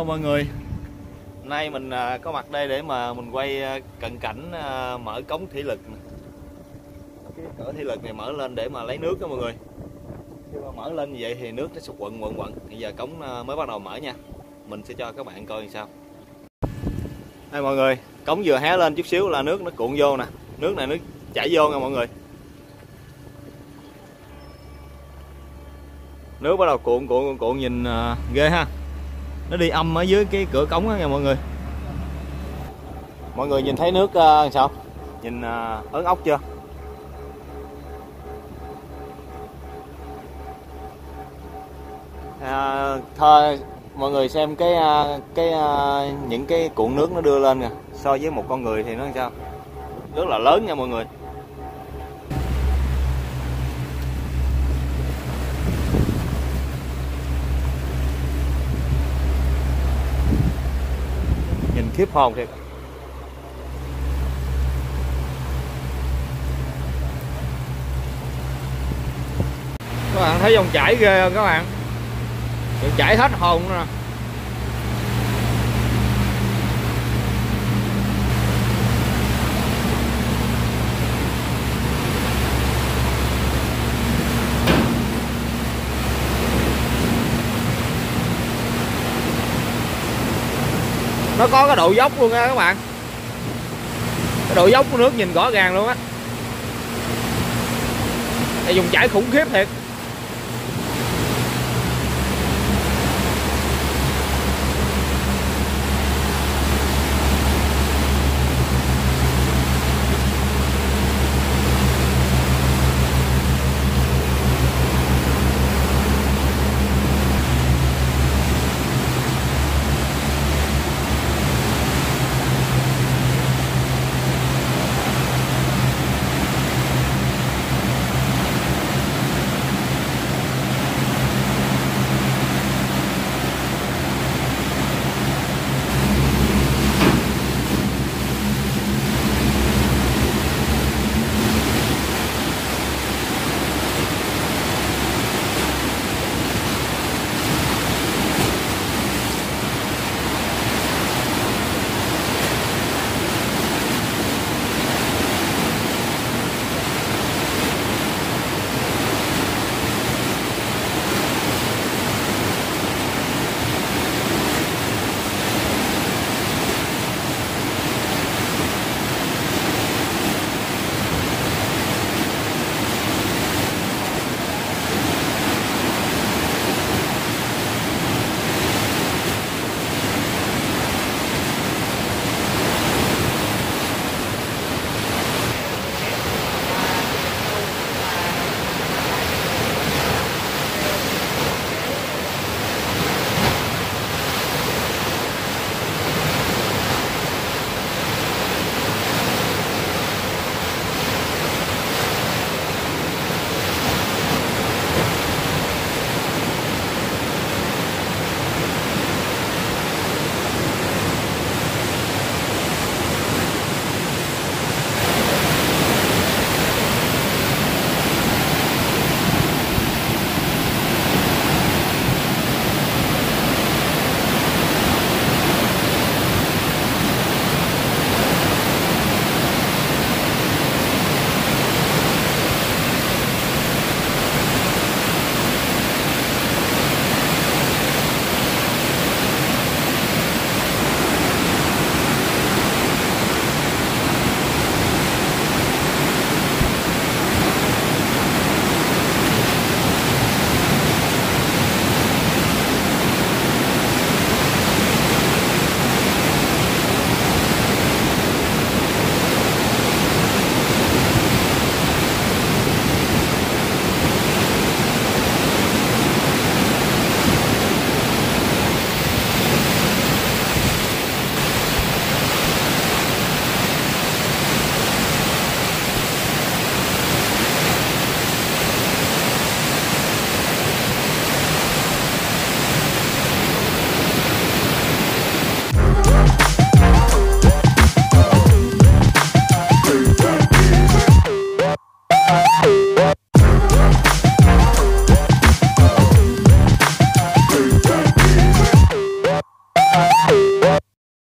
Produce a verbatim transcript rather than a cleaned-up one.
Hello mọi người. Nay mình có mặt đây để mà mình quay cận cảnh mở cống thủy lực. Cái cửa thủy lực này mở lên để mà lấy nước đó mọi người. Khi mà mở lên như vậy thì nước nó sụt quận quận quận. Bây giờ cống mới bắt đầu mở nha. Mình sẽ cho các bạn coi làm sao. Đây mọi người, cống vừa hé lên chút xíu là nước nó cuộn vô nè. Nước này nước chảy vô nha mọi người. Nước bắt đầu cuộn cuộn cuộn, cuộn nhìn uh, ghê ha. Nó đi âm ở dưới cái cửa cống đó nha mọi người. Mọi người nhìn thấy nước uh, sao? Nhìn uh, ớn ốc chưa? À, thôi mọi người xem cái uh, cái uh, những cái cuộn nước nó đưa lên nè, so với một con người thì nó làm sao? Rất là lớn nha mọi người. Nhìn khiếp hồn thiệt. Các bạn thấy dòng chảy ghê không các bạn? Dòng chảy hết hồn nữa nè. Nó có cái độ dốc luôn nha các bạn. Cái độ dốc của nước nhìn rõ ràng luôn á. Đây dùng chảy khủng khiếp thiệt.